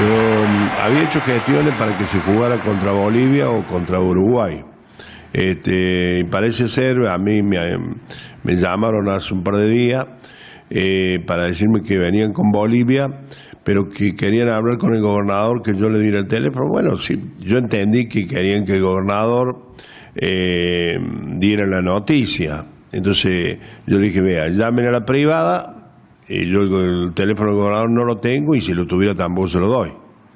había hecho gestiones para que se jugara contra Bolivia o contra Uruguay. Y parece ser, a mí me llamaron hace un par de días para decirme que venían con Bolivia, pero que querían hablar con el gobernador, que yo le diera el teléfono. Bueno, sí, yo entendí que querían que el gobernador diera la noticia. Entonces yo le dije, vea, llamen a la privada. Y yo el teléfono del gobernador no lo tengo, y si lo tuviera tampoco se lo doy.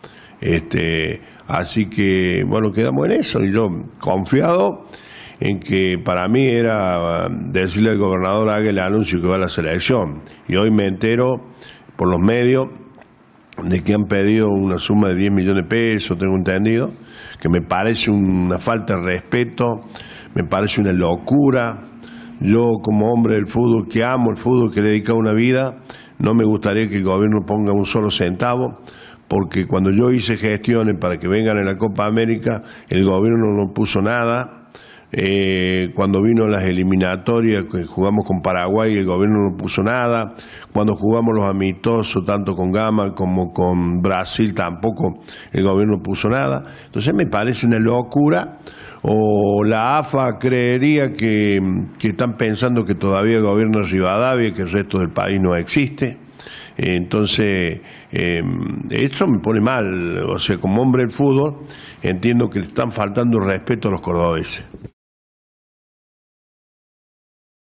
Así que, bueno, quedamos en eso. Y yo, confiado en que para mí era decirle al gobernador, haga el anuncio que va a la selección. Y hoy me entero por los medios de que han pedido una suma de 10 millones de pesos, tengo entendido, que me parece una falta de respeto, me parece una locura. Yo, como hombre del fútbol, que amo el fútbol, que le he dedicado una vida, no me gustaría que el gobierno ponga un solo centavo, porque cuando yo hice gestiones para que vengan a la Copa América, el gobierno no puso nada. Cuando vino las eliminatorias, que jugamos con Paraguay, el gobierno no puso nada. Cuando jugamos los amistosos, tanto con Gama como con Brasil, tampoco el gobierno puso nada. Entonces me parece una locura. O la AFA creería que están pensando que todavía gobierna Rivadavia, que el resto del país no existe. Entonces, esto me pone mal. O sea, como hombre del fútbol, entiendo que le están faltando respeto a los cordobeses.